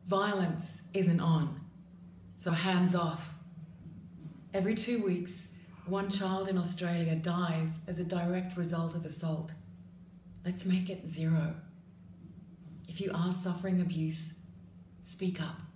Violence isn't on, so hands off. Every 2 weeks, one child in Australia dies as a direct result of assault. Let's make it 0. If you are suffering abuse, speak up.